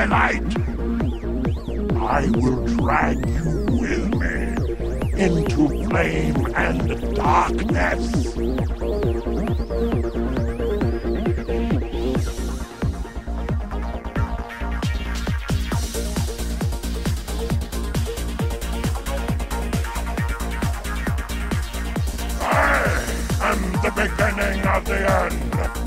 twilight. I will drag you with me into flame and darkness. I am the beginning of the end.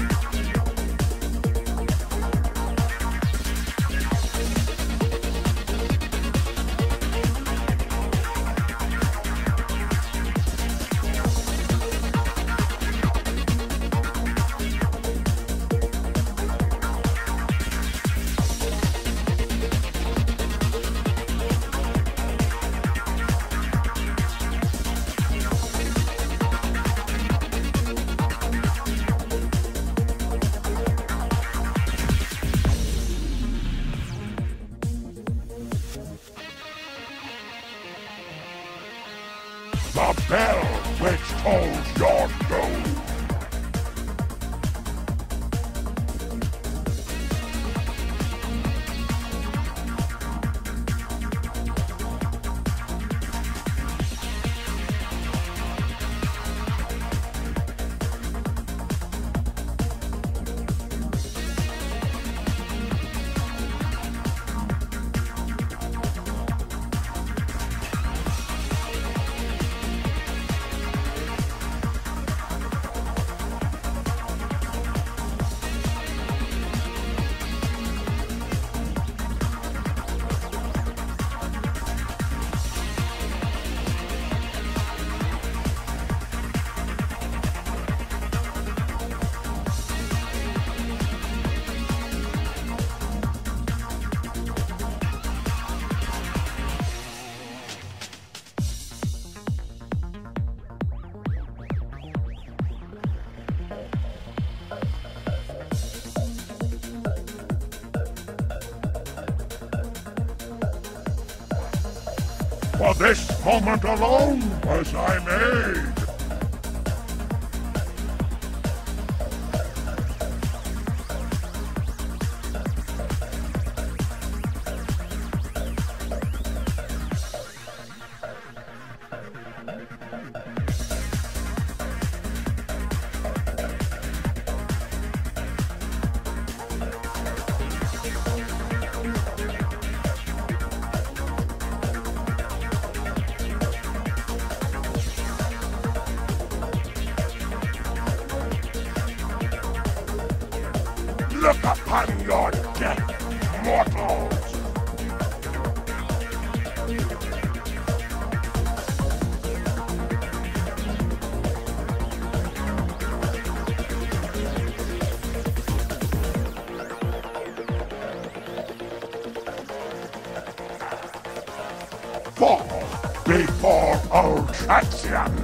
The bell which tolls your doom. For this moment alone was I made. Look upon your death, mortals! Fall before Ultraxion!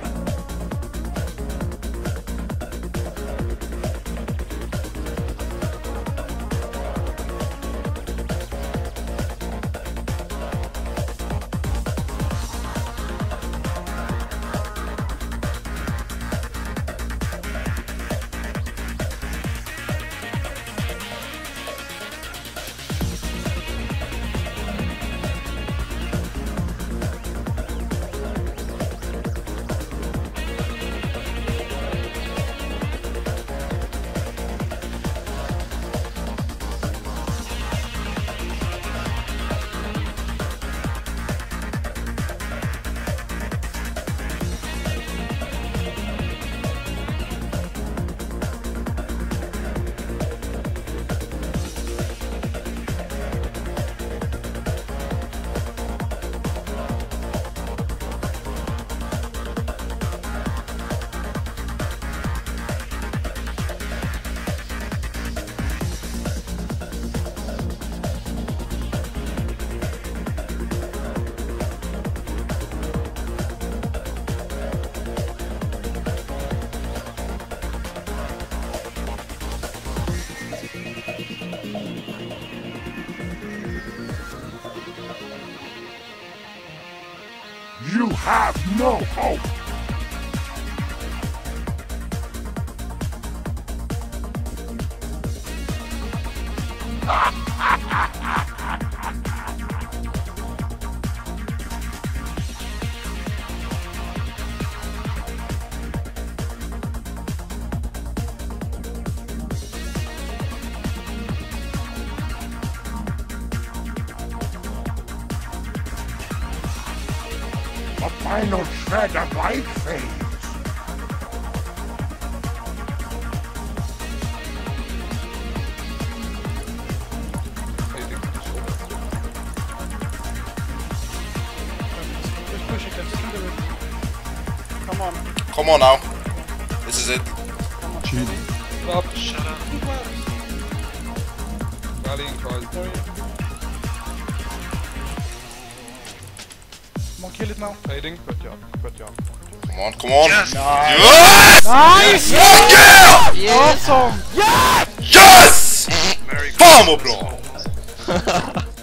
You have no hope! Ha ha ha ha ha! The final shred of life fades. Just push it, just do it. Come on. Come on now. This is it. Come on. Stop. Shut up. Rallying tries. Come on, kill it now. Fading. Good job. Good job. Come on, come on. Yes! Yes! Nice! Fuck yeah! Awesome! Yes! Very Fan vad bra!